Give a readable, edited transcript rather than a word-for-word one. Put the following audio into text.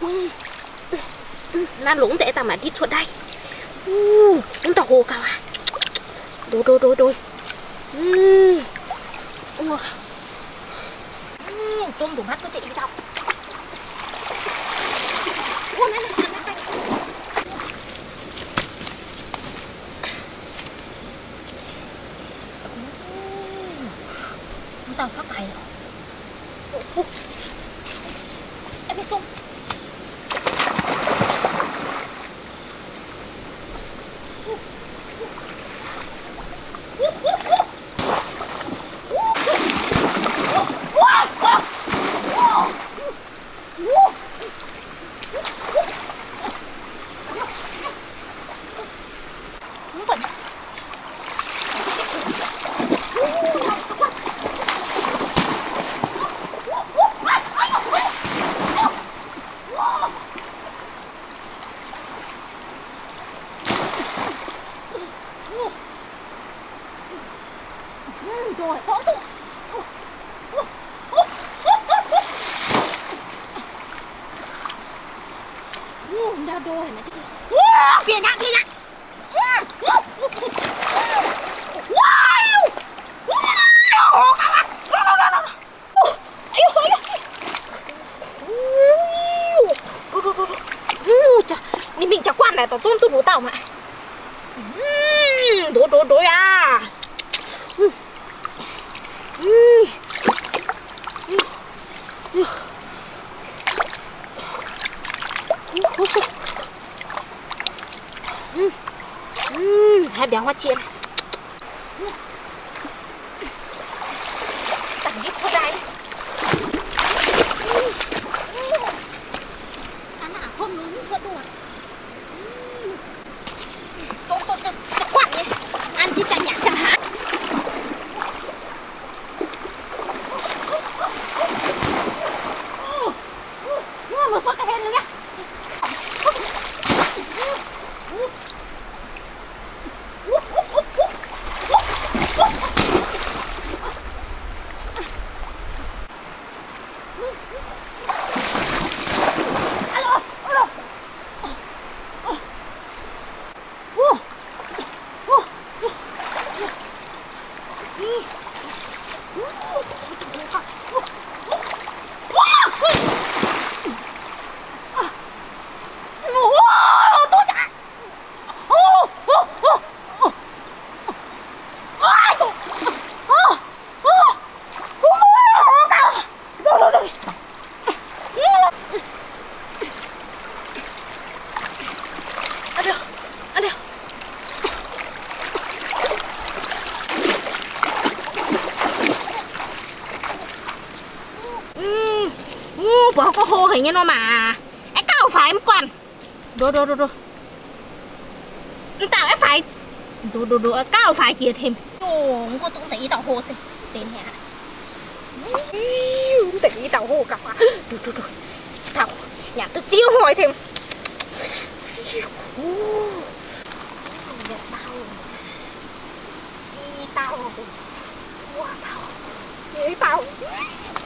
Nó lúng dễ ta mà đi chuột đây. Chúng ta hồ cao à. Đôi. Trông đủ mắt tôi chạy đi đâu. Chúng ta phát mày. Em biết không? Rồi, chó tụ. Đau đôi mà chứ. Kìa nè. Ni mình chắc quan này tao tôm tôi đủ tao mà. Đối à. Hai béo hoa chiên. Tặng ít thôi đây. Ăn à không lớn nữa đâu à. Tôi quặn đi. Ăn chứ chẳng nhạc chẳng hả. Mà phát cái hen nữa nhá. Bỏ có khô hình như nó mà ấy cao phải một quan đồ tạo ấy phải đồ cao phải kia thêm không có tụng tí tàu hồ xem tên nhà tí tàu hồ cặp à đồ thảo nhà tôi chiêu hỏi thêm tao tao